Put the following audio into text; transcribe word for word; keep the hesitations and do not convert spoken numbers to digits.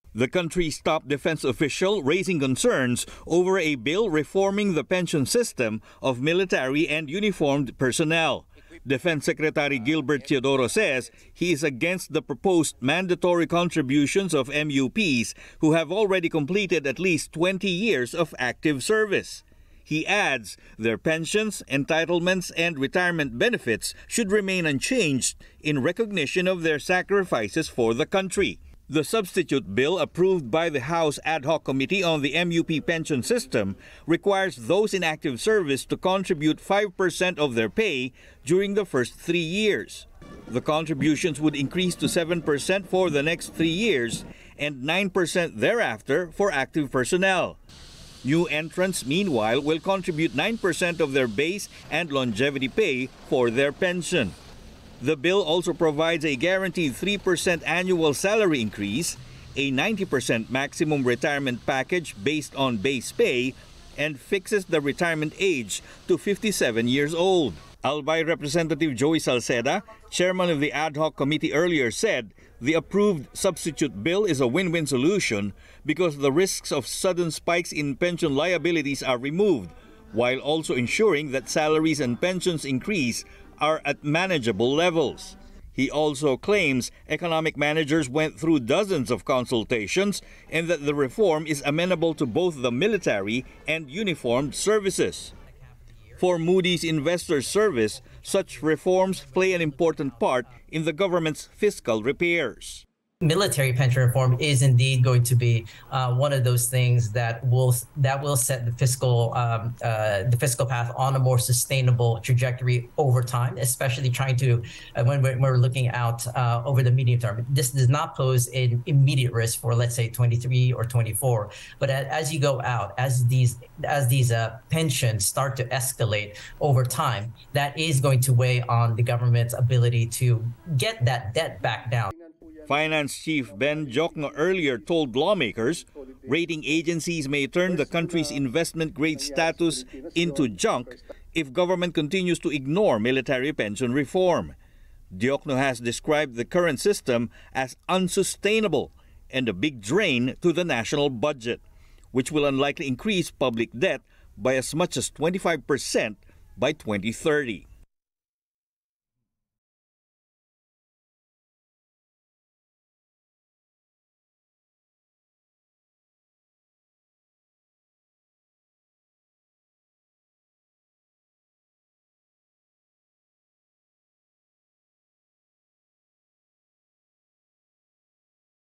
The country's top defense official raising concerns over a bill reforming the pension system of military and uniformed personnel. Defense Secretary Gilbert Teodoro says he is against the proposed mandatory contributions of M U Ps who have already completed at least twenty years of active service. He adds their pensions, entitlements, and retirement benefits should remain unchanged in recognition of their sacrifices for the country. The substitute bill approved by the House Ad Hoc Committee on the M U P pension system requires those in active service to contribute five percent of their pay during the first three years. The contributions would increase to seven percent for the next three years and nine percent thereafter for active personnel. New entrants, meanwhile, will contribute nine percent of their base and longevity pay for their pension. The bill also provides a guaranteed three percent annual salary increase, a ninety percent maximum retirement package based on base pay, and fixes the retirement age to fifty-seven years old. Albay Representative Joey Salceda, chairman of the Ad Hoc Committee, earlier said the approved substitute bill is a win-win solution because the risks of sudden spikes in pension liabilities are removed, while also ensuring that salaries and pensions increase are at manageable levels. He also claims economic managers went through dozens of consultations and that the reform is amenable to both the military and uniformed services. For Moody's Investors Service, such reforms play an important part in the government's fiscal repairs. Military pension reform is indeed going to be uh, one of those things that will that will set the fiscal um, uh, the fiscal path on a more sustainable trajectory over time, especially trying to uh, when, we're, when we're looking out uh, over the medium term. This does not pose an immediate risk for, let's say, twenty-three or twenty-four, but as you go out, as these as these uh, pensions start to escalate over time, that is going to weigh on the government's ability to get that debt back down. Finance Chief Ben Diokno earlier told lawmakers rating agencies may turn the country's investment-grade status into junk if government continues to ignore military pension reform. Diokno has described the current system as unsustainable and a big drain to the national budget, which will unlikely increase public debt by as much as twenty-five percent by twenty thirty.